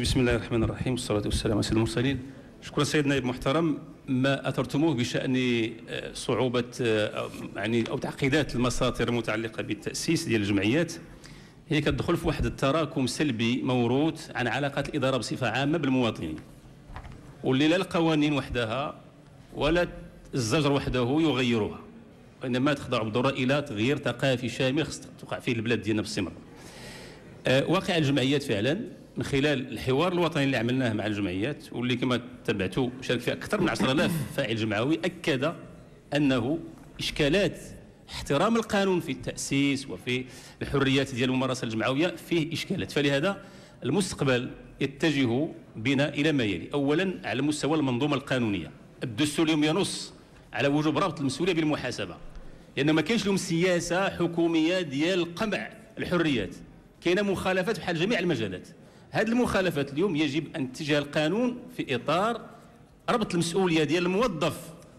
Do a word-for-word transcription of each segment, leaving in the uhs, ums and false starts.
بسم الله الرحمن الرحيم والصلاة والسلام على سيد المرسلين. شكرا سيد النائب المحترم. ما أثرتموه بشأن صعوبة يعني أو تعقيدات المساطر المتعلقة بالتأسيس ديال الجمعيات هي كتدخل في واحد التراكم سلبي موروث عن علاقات الإدارة بصفة عامة بالمواطنين، واللي لا القوانين وحدها ولا الزجر وحده يغيرها، وإنما تخضع بالضرورة إلى تغيير ثقافي شامل خص توقع فيه البلاد ديالنا باستمرار. أه واقع الجمعيات فعلا من خلال الحوار الوطني اللي عملناه مع الجمعيات واللي كما تبعتوا شارك فيه أكثر من عشرة آلاف فاعل جمعوي، أكد أنه إشكالات احترام القانون في التأسيس وفي الحريات ديال الممارسة الجمعوية فيه إشكالات. فلهذا المستقبل يتجه بنا إلى ما يلي: أولا على مستوى المنظومة القانونية، الدستور اليوم ينص على وجوب ربط المسؤولية بالمحاسبة، لأن ما كاينش لهم سياسة حكومية ديال قمع الحريات، كاينه مخالفات بحال جميع المجالات. هذه المخالفات اليوم يجب أن تتجه القانون في إطار ربط المسؤولية ديال الموظف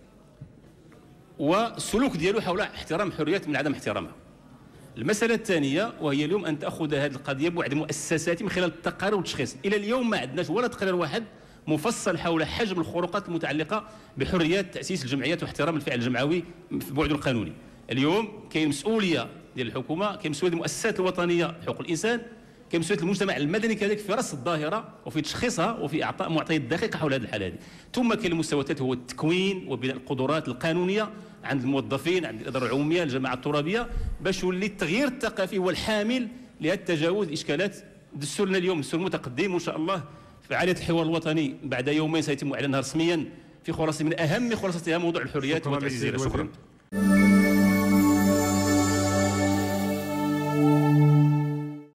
والسلوك ديالو حول احترام الحريات من عدم احترامها. المسألة الثانية وهي اليوم أن تأخذ هذه القضية بوعد مؤسساتي من خلال التقارير والتشخيص. إلى اليوم ما عندناش ولا تقرير واحد مفصل حول حجم الخروقات المتعلقة بحريات تأسيس الجمعيات واحترام الفعل الجمعوي في بعده القانوني. اليوم كاين مسؤولية ديال الحكومة، كاين مسؤولية المؤسسات الوطنية حقوق الإنسان، كاين مسؤولية المجتمع المدني كذلك في رصد الظاهرة وفي تشخيصها وفي إعطاء معطيات دقيقة حول هذه الحالة هذه. ثم كاين المستويات هو التكوين وبناء القدرات القانونية عند الموظفين، عند الإدارة العمومية، الجماعة الترابية، باش يولي التغيير الثقافي هو الحامل لهذا التجاوز إشكالات دستورنا اليوم، دستور متقدم وإن شاء الله فعالية الحوار الوطني بعد يومين سيتم إعلانها رسميا في خلاصة من أهم خلاصتها موضوع الحريات والتأسيس. شكرا.